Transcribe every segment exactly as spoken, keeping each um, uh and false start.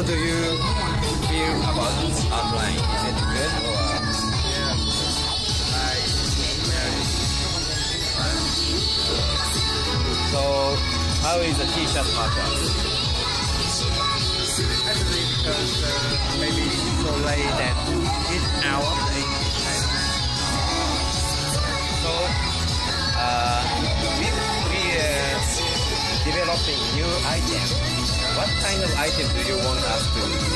how do you feel about online? Is it good or? Yeah, like very fun. So, how is the T-shirt matter? Actually, because uh, maybe so late that it's out of the So, uh, we we uh, developing new item. What kind of item do you want us to use?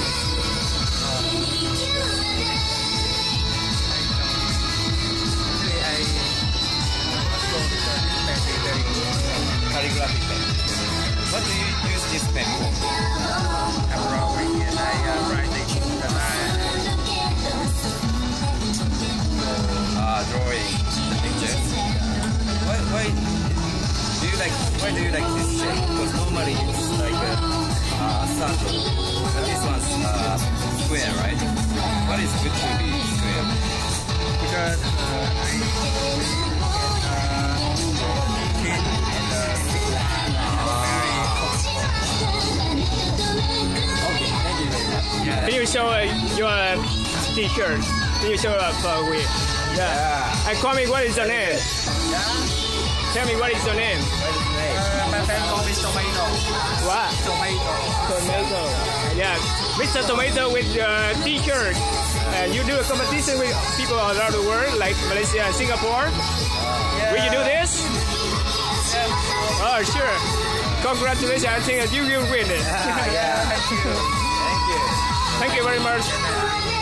Actually, I thought that this pen is very good. Calligraphy pen. What do you use this pen for? I'm drawing and I uh, writing the line. Uh, drawing the pictures. Why, why do you like? Why do you like this shape? Because normally it's like a uh, circle. But this one's uh, square, right? What is good to be square? Because uh, I really can uh, kid and uh, very Okay, thank you very much. yeah. Can you show uh, your uh, T-shirt? Can you show up uh, with? Yeah. Yeah. And call me. What is your name? Yeah. Tell me what is your name? What is the name? Uh, my friend called me Tomato. What? Tomato. Tomato. Yeah, Mister Tomato with uh, T-shirt. And you do a competition with people all around the world, like Malaysia and Singapore. Yeah. Will you do this? Yeah. Oh, sure. Congratulations. I think you will win it. Yeah. Thank you. Thank you. Thank you very much. Yeah.